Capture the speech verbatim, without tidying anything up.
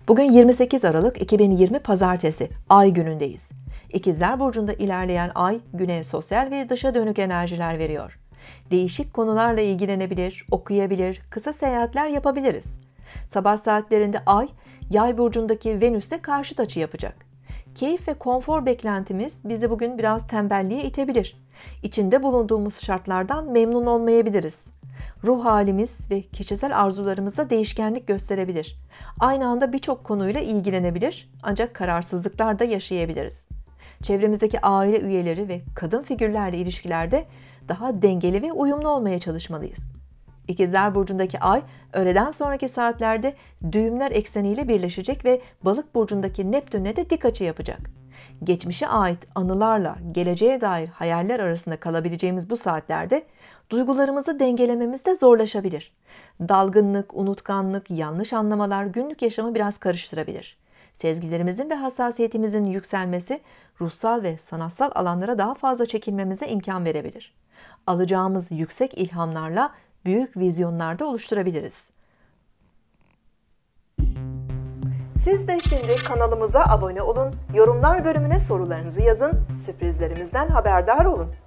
Bugün yirmi sekiz Aralık iki bin yirmi Pazartesi, Ay günündeyiz. İkizler Burcu'nda ilerleyen Ay, Güne sosyal ve dışa dönük enerjiler veriyor. Değişik konularla ilgilenebilir, okuyabilir, kısa seyahatler yapabiliriz. Sabah saatlerinde Ay, Yay Burcu'ndaki Venüs'te karşıt açı yapacak. Keyif ve konfor beklentimiz bizi bugün biraz tembelliğe itebilir. İçinde bulunduğumuz şartlardan memnun olmayabiliriz. Ruh halimiz ve kişisel arzularımızda değişkenlik gösterebilir. Aynı anda birçok konuyla ilgilenebilir, ancak kararsızlıklar da yaşayabiliriz. Çevremizdeki aile üyeleri ve kadın figürlerle ilişkilerde daha dengeli ve uyumlu olmaya çalışmalıyız. İkizler Burcu'ndaki Ay, öğleden sonraki saatlerde düğümler ekseniyle birleşecek ve Balık Burcu'ndaki Neptün'le de dik açı yapacak. Geçmişe ait anılarla geleceğe dair hayaller arasında kalabileceğimiz bu saatlerde duygularımızı dengelememiz de zorlaşabilir. Dalgınlık, unutkanlık, yanlış anlamalar günlük yaşamı biraz karıştırabilir. Sezgilerimizin ve hassasiyetimizin yükselmesi ruhsal ve sanatsal alanlara daha fazla çekilmemize imkan verebilir. Alacağımız yüksek ilhamlarla büyük vizyonlarda oluşturabiliriz. Siz de şimdi kanalımıza abone olun, yorumlar bölümüne sorularınızı yazın, sürprizlerimizden haberdar olun.